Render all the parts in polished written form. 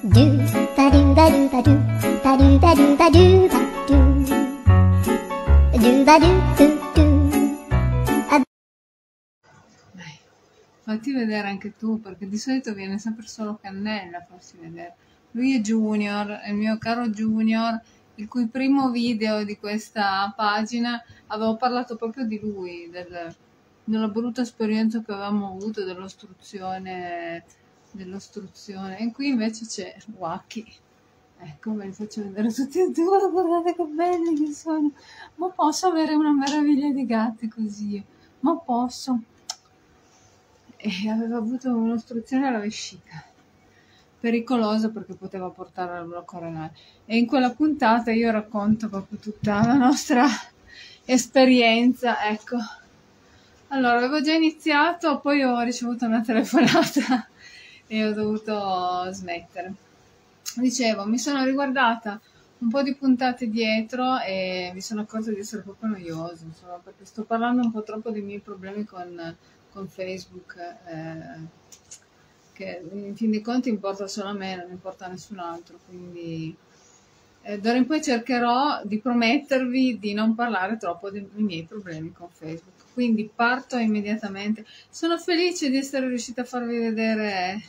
Do ba do ba do ba do ba do ba do ba do ba do do do. Dai, fatti vedere anche tu, perché di solito viene sempre solo Cannella a farsi vedere. Lui è Junior, è il mio caro Junior, il cui primo video di questa pagina avevo parlato proprio di lui, della brutta esperienza che avevamo avuto dell'ostruzione, e qui invece c'è Wacky. Ecco, ve li faccio vedere tutti e due, guardate che belli che sono. Ma posso avere una meraviglia di gatti così? Ma posso? E aveva avuto un'ostruzione alla vescica, pericolosa perché poteva portare al blocco renale. E in quella puntata io racconto proprio tutta la nostra esperienza, ecco. Allora, avevo già iniziato, poi ho ricevuto una telefonata e ho dovuto smettere. Dicevo, mi sono riguardata un po' di puntate dietro e mi sono accorta di essere proprio noiosa, insomma, perché sto parlando un po' troppo dei miei problemi con Facebook, che in fin dei conti importa solo a me, non importa a nessun altro, quindi d'ora in poi cercherò di promettervi di non parlare troppo dei miei problemi con Facebook. Quindi parto immediatamente. Sono felice di essere riuscita a farvi vedere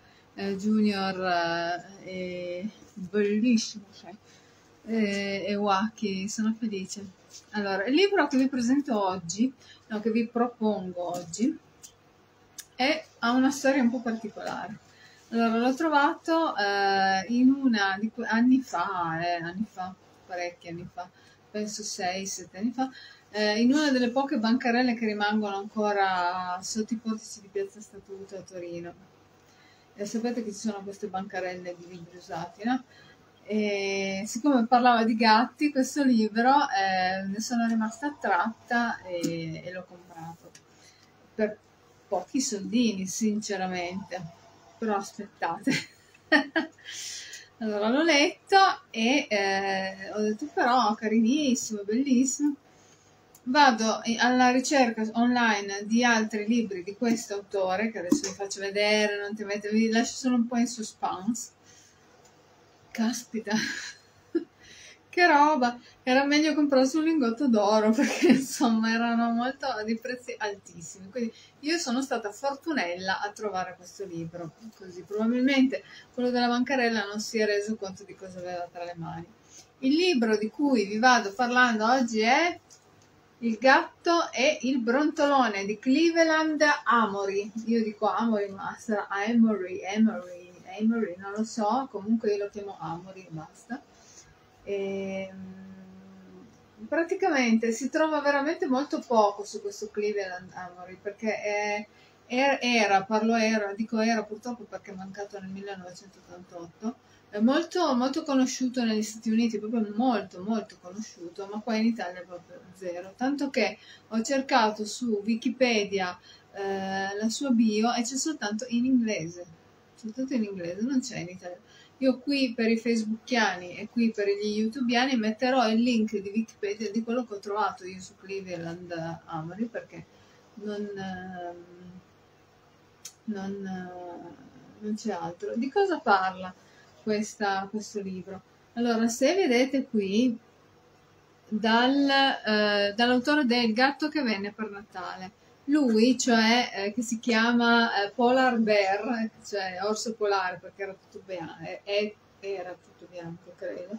Junior bellissimo, sai, e Wacky, sono felice. Allora, il libro che vi presento oggi, no, che vi propongo oggi, ha una storia un po' particolare. Allora, l'ho trovato in una di anni fa, parecchi anni fa, penso 6-7 anni fa, in una delle poche bancarelle che rimangono ancora sotto i portici di Piazza Statuto a Torino. E sapete che ci sono queste bancarelle di libri usati, no? E siccome parlava di gatti, questo libro ne sono rimasta attratta e l'ho comprato per pochi soldini, sinceramente. Però aspettate. Allora l'ho letto e ho detto però carinissimo, bellissimo. Vado alla ricerca online di altri libri di questo autore, che adesso vi faccio vedere, non ti metto, vi lascio solo un po' in suspense. Caspita, che roba! Era meglio comprare sul lingotto d'oro perché insomma erano molto di prezzi altissimi. Quindi io sono stata fortunella a trovare questo libro, così probabilmente quello della bancarella non si è reso conto di cosa aveva tra le mani. Il libro di cui vi vado parlando oggi è Il gatto e il brontolone di Cleveland Amory. Io dico Amory, ma sarà Amory, non lo so, comunque io lo chiamo Amory e basta. Praticamente si trova veramente molto poco su questo Cleveland Amory perché dico era purtroppo perché è mancato nel 1988. È molto, molto conosciuto negli Stati Uniti, proprio molto, molto conosciuto, ma qua in Italia è proprio zero. Tanto che ho cercato su Wikipedia la sua bio e c'è soltanto in inglese, non c'è in italiano. Io qui per i facebookiani e qui per gli youtubiani metterò il link di Wikipedia di quello che ho trovato io su Cleveland Amory perché non c'è altro. Di cosa parla questo libro? Allora, se vedete qui dall'autore del Gatto che venne per Natale, lui, cioè, che si chiama Polar Bear, cioè orso polare perché era tutto bianco, era tutto bianco, credo,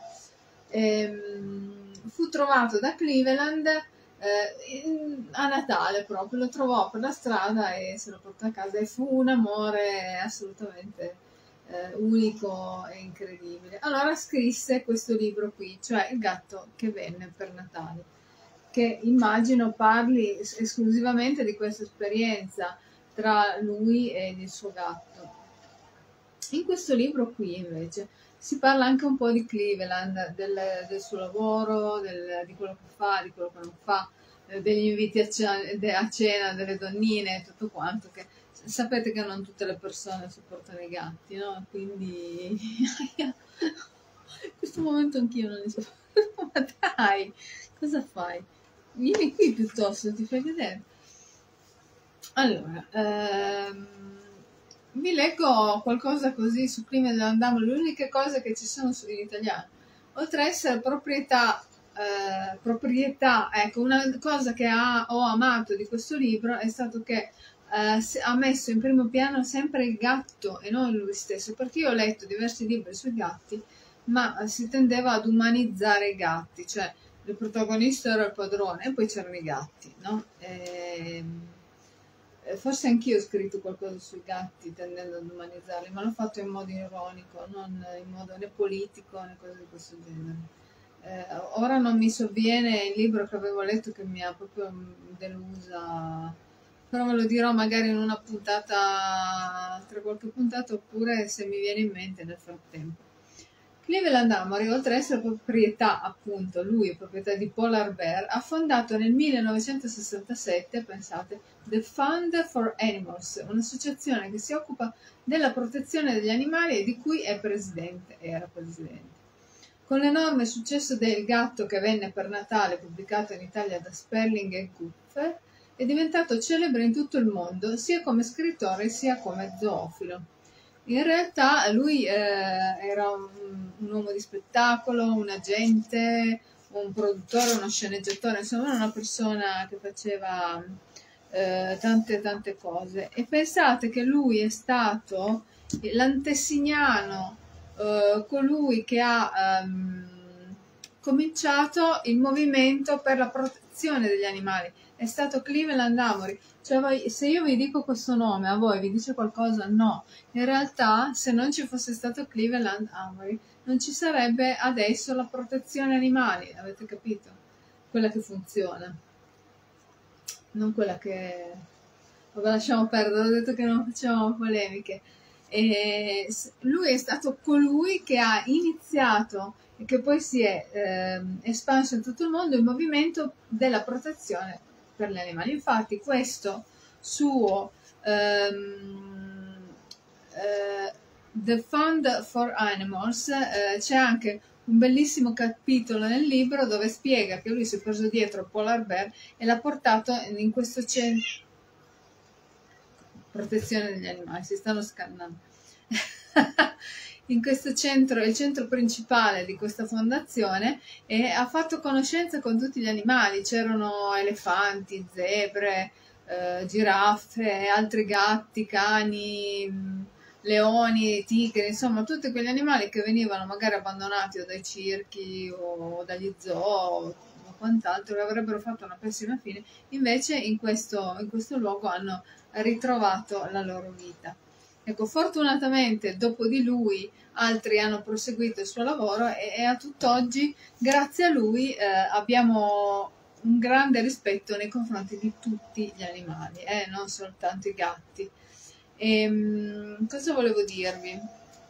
fu trovato da Cleveland a Natale proprio, lo trovò per la strada e se lo portò a casa e fu un amore assolutamente unico e incredibile. Allora scrisse questo libro qui, cioè Il gatto che venne per Natale, che immagino parli esclusivamente di questa esperienza tra lui e il suo gatto. In questo libro qui invece si parla anche un po' di Cleveland, del suo lavoro, di quello che fa, di quello che non fa, degli inviti a cena delle donnine, tutto quanto, che sapete che non tutte le persone sopportano i gatti, no? Quindi in questo momento anch'io non li sopporto. Ma dai, cosa fai? Vieni qui piuttosto, ti fai vedere. Allora, vi leggo qualcosa così su Clive Landau, le uniche cose che ci sono in italiano. Oltre a essere proprietà, ecco, una cosa che ho amato di questo libro è stato che ha messo in primo piano sempre il gatto e non lui stesso, perché io ho letto diversi libri sui gatti, ma si tendeva ad umanizzare i gatti, cioè il protagonista era il padrone e poi c'erano i gatti, no? Forse anch'io ho scritto qualcosa sui gatti tendendo ad umanizzarli, ma l'ho fatto in modo ironico, non in modo né politico né cose di questo genere. Ora non mi sovviene il libro che avevo letto che mi ha proprio delusa, però ve lo dirò magari in una puntata, tra qualche puntata, oppure se mi viene in mente nel frattempo. Clive Landau, oltre ad essere proprietà, appunto, lui è proprietà di Polar Bear, ha fondato nel 1967, pensate, The Fund for Animals, un'associazione che si occupa della protezione degli animali e di cui era presidente. Con l'enorme successo del gatto che venne per Natale pubblicato in Italia da Sperling e Kupfer, è diventato celebre in tutto il mondo, sia come scrittore sia come zoofilo. In realtà lui era un uomo di spettacolo, un agente, un produttore, uno sceneggiatore, insomma una persona che faceva tante cose. E pensate che lui è stato l'antesignano, colui che ha cominciato il movimento per la protezione degli animali. È stato Clive Landau. Cioè, se io vi dico questo nome, a voi vi dice qualcosa? No. In realtà, se non ci fosse stato Clive Landau, non ci sarebbe adesso la protezione animali, avete capito? Quella che funziona. Non quella che... Vabbè, lasciamo perdere, ho detto che non facciamo polemiche. E lui è stato colui che ha iniziato e che poi si è espanso in tutto il mondo il movimento della protezione per gli animali. Infatti questo suo The Fund for Animals, c'è anche un bellissimo capitolo nel libro dove spiega che lui si è preso dietro Polar Bear e l'ha portato in questo centro protezione degli animali, si stanno scannando in questo centro, è il centro principale di questa fondazione, e ha fatto conoscenza con tutti gli animali. C'erano elefanti, zebre, giraffe, altri gatti, cani, leoni, tigri, insomma tutti quegli animali che venivano magari abbandonati o dai circhi o dagli zoo o quant'altro, che avrebbero fatto una pessima fine. Invece in questo luogo hanno ritrovato la loro vita. Ecco, fortunatamente dopo di lui altri hanno proseguito il suo lavoro e a tutt'oggi, grazie a lui, abbiamo un grande rispetto nei confronti di tutti gli animali, non soltanto i gatti. Cosa volevo dirvi?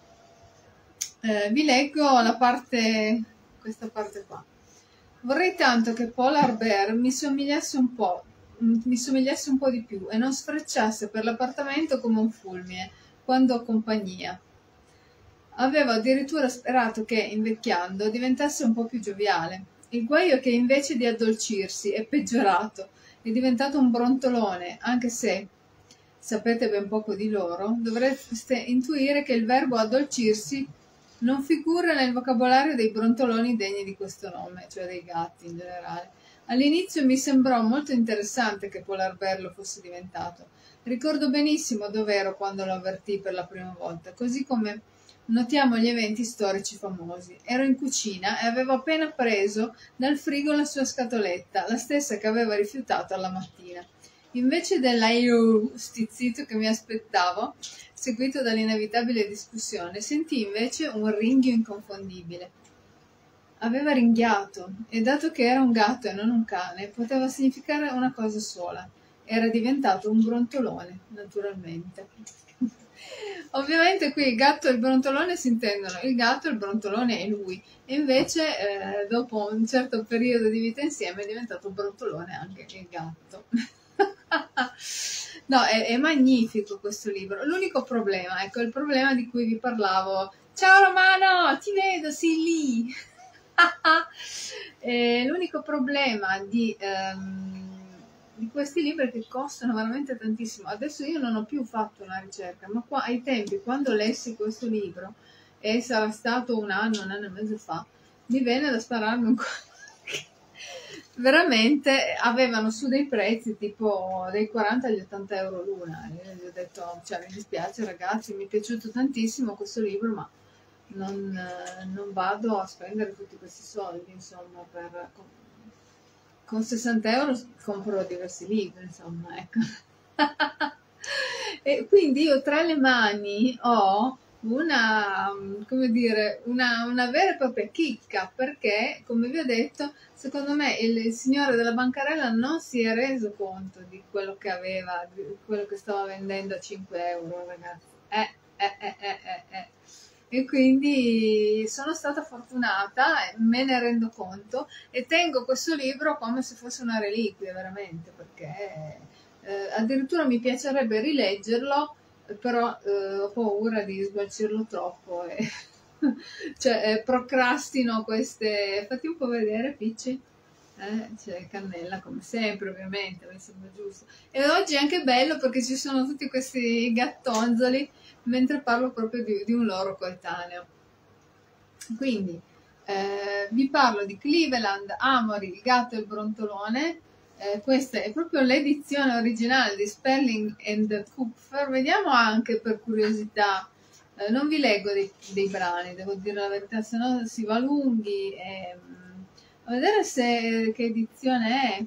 Vi leggo questa parte qua. Vorrei tanto che Polar Bear mi somigliasse un po' di più e non sfrecciasse per l'appartamento come un fulmine quando ho compagnia. Avevo addirittura sperato che, invecchiando, diventasse un po' più gioviale. Il guaio è che invece di addolcirsi è peggiorato, è diventato un brontolone, anche se, sapete ben poco di loro, dovreste intuire che il verbo addolcirsi non figura nel vocabolario dei brontoloni degni di questo nome, cioè dei gatti in generale. All'inizio mi sembrò molto interessante che Polar Bear lo fosse diventato. Ricordo benissimo dov'ero quando lo avvertì per la prima volta, così come notiamo gli eventi storici famosi. Ero in cucina e avevo appena preso dal frigo la sua scatoletta, la stessa che aveva rifiutato alla mattina. Invece dell'aiuh stizzito che mi aspettavo, seguito dall'inevitabile discussione, sentii invece un ringhio inconfondibile. Aveva ringhiato, e dato che era un gatto e non un cane, poteva significare una cosa sola. Era diventato un brontolone, naturalmente. Ovviamente qui il gatto e il brontolone si intendono, il gatto e il brontolone è lui, e invece dopo un certo periodo di vita insieme è diventato un brontolone anche il gatto. No, è magnifico questo libro. L'unico problema, ecco, il problema di cui vi parlavo. Ciao Romano, ti vedo, sei lì. L'unico problema di questi libri che costano veramente tantissimo. Adesso io non ho più fatto una ricerca, ma qua ai tempi, quando lessi questo libro, e sarà stato un anno e mezzo fa, mi venne da spararmi un veramente avevano su dei prezzi tipo dai 40 agli 80 euro l'una. Io gli ho detto, cioè, mi dispiace ragazzi, mi è piaciuto tantissimo questo libro, ma non vado a spendere tutti questi soldi, insomma, con 60 euro compro diversi libri, insomma, ecco. E quindi io tra le mani ho una, come dire, una vera e propria chicca, perché, come vi ho detto, secondo me il signore della bancarella non si è reso conto di quello che aveva, di quello che stava vendendo a 5 euro, ragazzi. E quindi sono stata fortunata, me ne rendo conto, e tengo questo libro come se fosse una reliquia, veramente, perché addirittura mi piacerebbe rileggerlo, però ho paura di sgualcirlo troppo e cioè, procrastino queste. Fatti un po' vedere, Picci. C'è cannella come sempre, ovviamente, mi sembra giusto. E oggi è anche bello perché ci sono tutti questi gattonzoli mentre parlo proprio di un loro coetaneo. Quindi vi parlo di Cleveland, Amory, il gatto e il brontolone. Questa è proprio l'edizione originale di Spelling and Kupfer. Vediamo anche per curiosità. Non vi leggo dei brani, devo dire la verità, se no si va lunghi. A vedere che edizione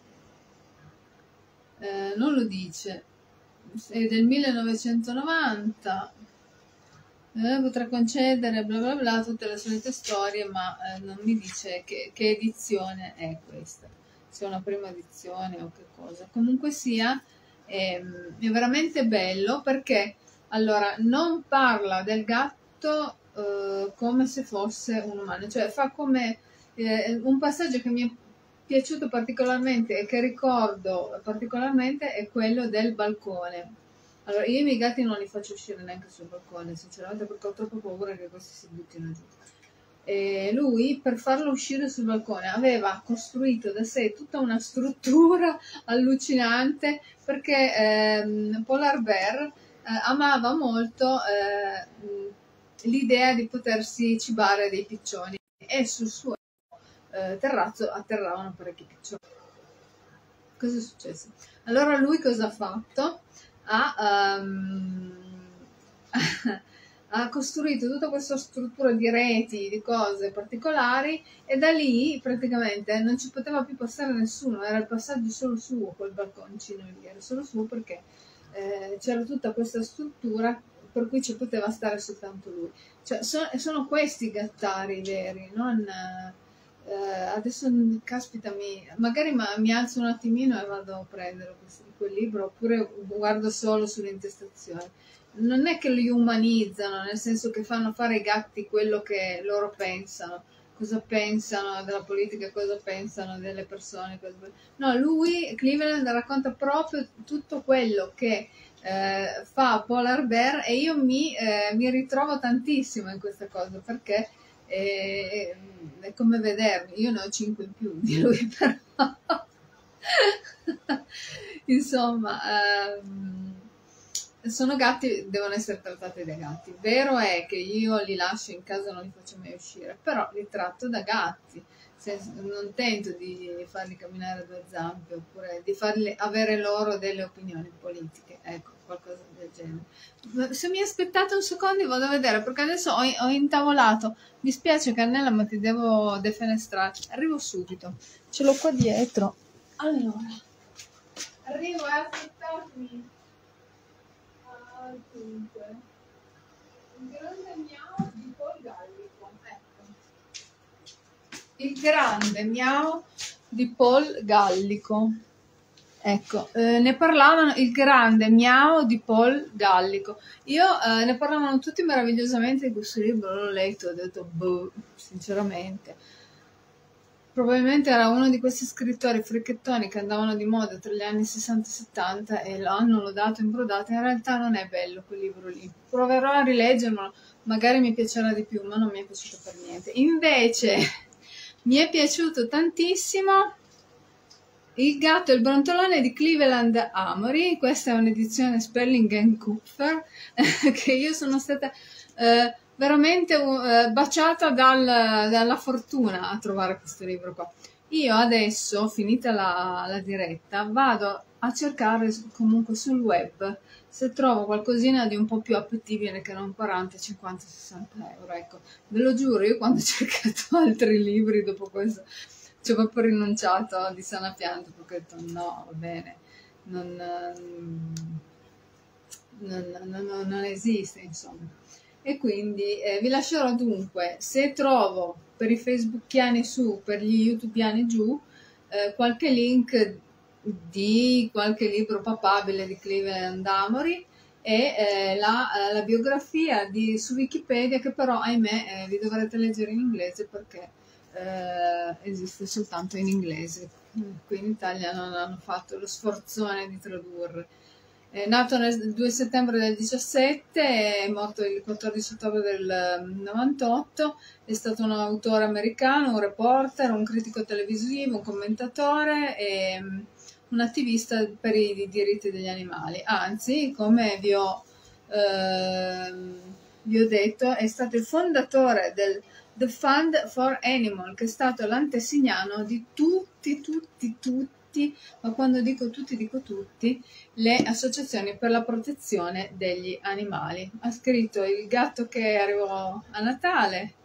è. Non lo dice. È del 1990. Potrà concedere bla bla bla, tutte le solite storie, ma non mi dice che edizione è questa, se è una prima edizione o che cosa. Comunque sia, è veramente bello perché allora non parla del gatto come se fosse un umano, cioè fa come un passaggio che mi è piaciuto particolarmente e che ricordo particolarmente è quello del balcone. Allora, io i miei gatti non li faccio uscire neanche sul balcone, sinceramente, perché ho troppo paura che questi si buttino giù. E lui, per farlo uscire sul balcone, aveva costruito da sé tutta una struttura allucinante, perché Polar Bear amava molto l'idea di potersi cibare dei piccioni, e sul suo terrazzo atterravano parecchi piccioni. Cosa è successo? Allora lui cosa ha fatto? Ha costruito tutta questa struttura di reti, di cose particolari, e da lì praticamente non ci poteva più passare nessuno, era il passaggio solo suo, quel balconcino lì, era solo suo perché c'era tutta questa struttura per cui ci poteva stare soltanto lui. Cioè, sono questi gattari veri, non. Adesso caspita, magari mi alzo un attimino e vado a prendere quel libro, oppure guardo solo sulle intestazioni. Non è che li umanizzano, nel senso che fanno fare ai gatti quello che loro pensano, cosa pensano della politica, cosa pensano delle persone. No, Cleveland, racconta proprio tutto quello che fa Polar Bear, e io mi ritrovo tantissimo in questa cosa, perché è come vedermi, io ne ho 5 in più di lui, però insomma, sono gatti, devono essere trattati da gatti. Vero è che io li lascio in casa, non li faccio mai uscire, però li tratto da gatti, non tento di farli camminare a due zampe, oppure di farli avere loro delle opinioni politiche, ecco, qualcosa del genere. Se mi aspettate un secondo vado a vedere, perché adesso ho intavolato. Mi spiace Cannella, ma ti devo defenestrare, arrivo subito, ce l'ho qua dietro. Allora, arrivo, aspettarmi. Dunque, il grande miau di Paul Gallico, ecco. Il grande miau di Paul Gallico, ecco, ne parlavano, il grande miau di Paul Gallico. Io ne parlavano tutti meravigliosamente di questo libro, l'ho letto, ho detto, boh, sinceramente. Probabilmente era uno di questi scrittori fricchettoni che andavano di moda tra gli anni 60 e 70 e l'hanno lodato e imbrodato. In realtà non è bello quel libro lì. Proverò a rileggerlo, magari mi piacerà di più, ma non mi è piaciuto per niente. Invece mi è piaciuto tantissimo Il gatto e il brontolone di Cleveland Amory. Questa è un'edizione Spelling Cooper che io sono stata veramente baciata dalla fortuna a trovare questo libro qua. Io adesso, finita la diretta, vado a cercare comunque sul web se trovo qualcosina di un po' più appetibile che non 40, 50, 60 euro. Ecco, ve lo giuro, io quando ho cercato altri libri dopo questo ci ho proprio rinunciato di sana pianta perché ho detto no, va bene, non esiste, insomma. E quindi vi lascerò dunque, se trovo per i facebookiani su, per gli youtubiani giù, qualche link di qualche libro papabile di Cleveland Amory e la biografia su Wikipedia, che però ahimè vi dovrete leggere in inglese perché esiste soltanto in inglese. Qui in Italia non hanno fatto lo sforzone di tradurre. È nato il 2 settembre del 17, è morto il 14 ottobre del 98, è stato un autore americano, un reporter, un critico televisivo, un commentatore e un attivista per i diritti degli animali. Anzi, come vi ho detto, è stato il fondatore del The Fund for Animal, che è stato l'antesignano di tutti, ma quando dico tutti, le associazioni per la protezione degli animali. Ha scritto Il gatto che arrivò a Natale,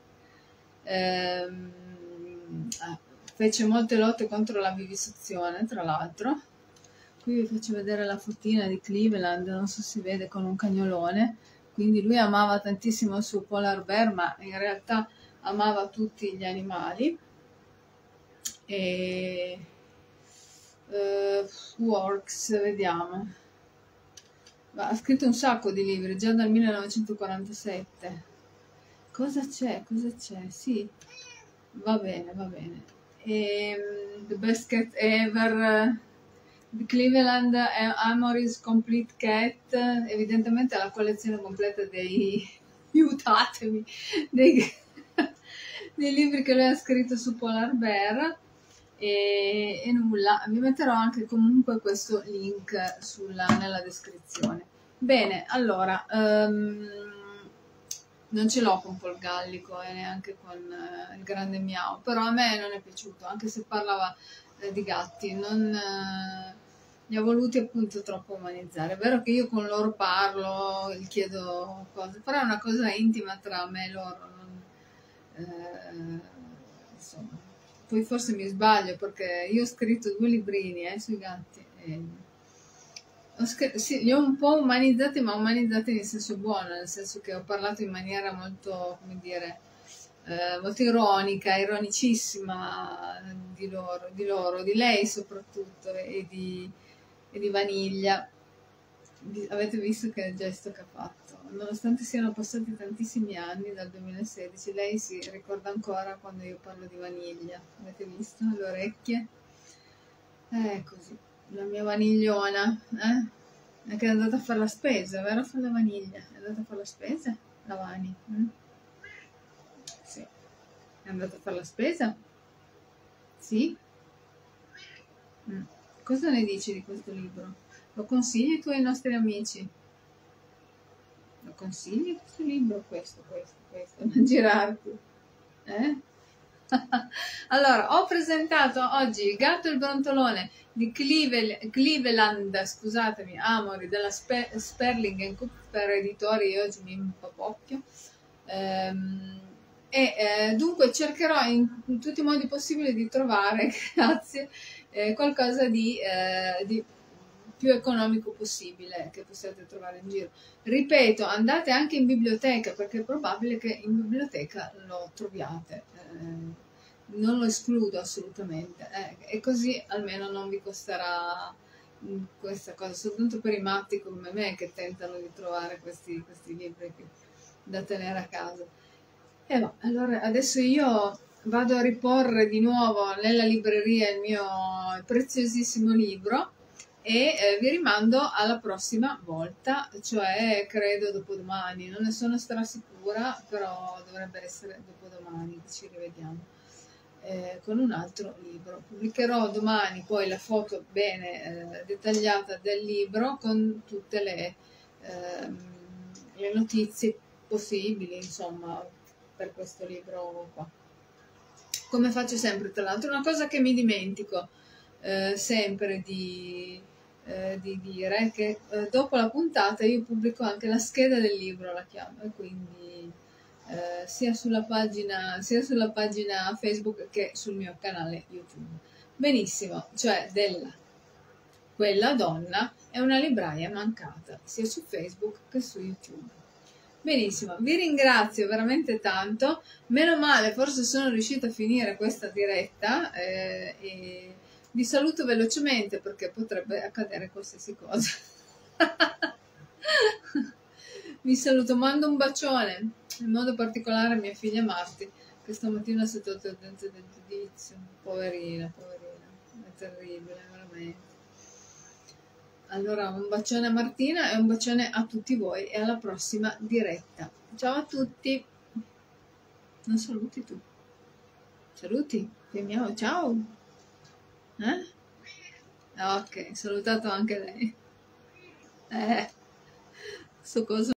fece molte lotte contro la vivisezione, tra l'altro. Qui vi faccio vedere la fotina di Cleveland, non so se si vede, con un cagnolone. Quindi lui amava tantissimo il suo polar bear, ma in realtà amava tutti gli animali. E Works, vediamo. Ha scritto un sacco di libri, già dal 1947. Cosa c'è? Sì, va bene. The Best Cat Ever, The Cleveland Amory's Complete Cat, evidentemente la collezione completa aiutatemi, dei libri che lui ha scritto su Polar Bear. E nulla, vi metterò anche comunque questo link nella descrizione. Bene, allora non ce l'ho con Paul Gallico e neanche con il grande Miao, però a me non è piaciuto, anche se parlava di gatti, li ha voluti appunto troppo umanizzare. È vero che io con loro parlo, gli chiedo cose, però è una cosa intima tra me e loro, insomma. Poi forse mi sbaglio perché io ho scritto 2 librini sui gatti. Sì, li ho un po' umanizzati, ma umanizzati nel senso buono, nel senso che ho parlato in maniera molto, come dire, molto ironicissima di loro, di lei soprattutto, e di Vaniglia. Avete visto che gesto che ha fatto? Nonostante siano passati tantissimi anni dal 2016, lei si ricorda ancora quando io parlo di Vaniglia. Avete visto le orecchie? Così, la mia vanigliona, è che è andata a fare la spesa, vero? Fa la vaniglia, è andata a fare la spesa? La Vani? Sì. È andata a fare la spesa? Sì? Cosa ne dici di questo libro? Lo consigli tu ai nostri amici? Lo consigli questo libro? Questo, non girarti. Allora, ho presentato oggi Il gatto e il brontolone di Cleveland, scusatemi, Amory, della Sperling Cooper Editori, e oggi mi impapocchio. Dunque cercherò in tutti i modi possibili di trovare, grazie, qualcosa di più economico possibile che possiate trovare in giro. Ripeto, andate anche in biblioteca perché è probabile che in biblioteca lo troviate, non lo escludo assolutamente, e così almeno non vi costerà questa cosa, soltanto per i matti come me che tentano di trovare questi libri da tenere a casa. Allora adesso io vado a riporre di nuovo nella libreria il mio preziosissimo libro e vi rimando alla prossima volta, cioè credo dopodomani, non ne sono strasicura, però dovrebbe essere dopodomani che ci rivediamo. con un altro libro. Pubblicherò domani poi la foto bene dettagliata del libro con tutte le notizie possibili, insomma, per questo libro qua. Come faccio sempre, tra l'altro, una cosa che mi dimentico sempre di dire che dopo la puntata io pubblico anche la scheda del libro, la chiamo, e quindi sia sulla pagina Facebook che sul mio canale YouTube. Benissimo, cioè quella donna è una libraia mancata, sia su Facebook che su YouTube. Benissimo, vi ringrazio veramente tanto, meno male, forse sono riuscita a finire questa diretta e vi saluto velocemente perché potrebbe accadere qualsiasi cosa. Vi saluto, mando un bacione, in modo particolare a mia figlia Marti, che stamattina si è tolto il dente del giudizio, poverina, è terribile, veramente. Allora, un bacione a Martina e un bacione a tutti voi e alla prossima diretta. Ciao a tutti. Non saluti tu. Saluti. Fermiamo. Ciao. Ok, salutato anche lei. Sto coso.